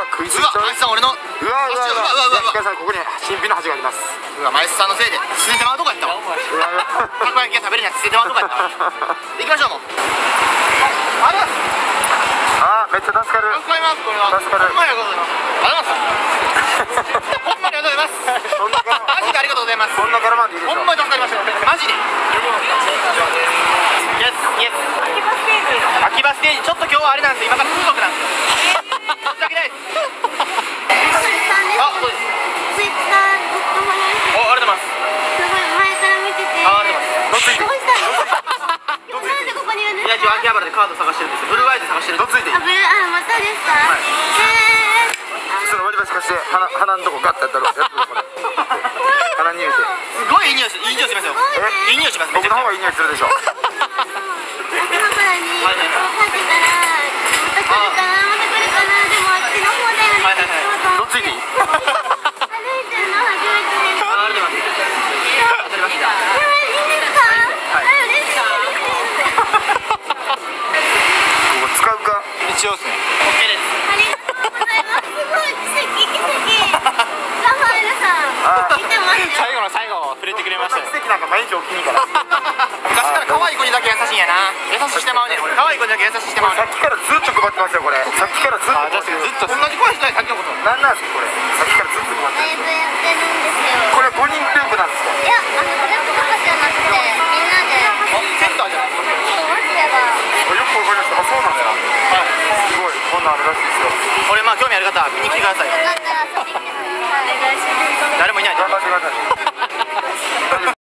食いついちゃう。 マイスさん俺のうわうわうわ。皆さんここに新品の箸があります。 うわマイスさんのせいで捨ててまうとこやったわ。たこ焼きが食べれない捨ててまうとこやったわ。行きましょうもう。 あめっちゃ助かる。 助かりますこれは。 助かる。 ほんまにありがとうございます。ほんまにありがとうございます。マジでありがとうございます。 こんな絡まんでいいでしょ。 ほんまに助かりましたマジで。イエスイエス。秋葉ステージちょっと今日はあれなんですよ今から風俗なんですよ。申し訳ないです。あそうです。 ツイッターずっとフォローしてて、 おありがとうございます。 すごい前から見てて。 あありがとうございます。 どうしたの？今なんでここにいるんですか？ いや今秋葉原でカード探してるんですよ。ブルーアイズ探してるんです。 どついていい。 あ、またですか？ その割り箸貸して鼻のとこガッてやったらやってこれ。鼻に入れて。 すごいいい匂いしますよ。いい匂いします。 僕の方がいい匂いするでしょ。 秋葉原にかけたらまた来るかなまた来るかなでもあっちの方だよね。 どついていい。 歩いてるの初めてです。 ありがとうございます。当たりました。 いいんですか？ はい。 嬉しい。 ここ使うか。 一応ですね。OK です。 ありがとうございます。すごい奇跡。ラファエルさん見てますよ。 最後の最後触れてくれましたよ。 奇跡なんか毎日起きにから。 昔から可愛い子にだけ優しいんやな。優ししてまうねん俺。可愛い子にだけ優ししてまうねん。 さっきからずっと配ってますよこれ。さっきからずっと。 あ、じゃあずっと同じ声してないさっきのこと。 なんなんですかこれ。さっきからずっと配ってる。 ライブやってるんですよ。 これ5人グループなんですか。 いや、グループとかじゃなくて、みんなでセンターじゃないですか。 そうすれば。 よくわかりました。あ、そうなんだよ。 はい。 すごい、こんなんあるらしいですよ。 これまあ興味ある方は見に来てくださいよ。 よかったら遊びに来てください。お願いします。 誰もいないと頑張ってください。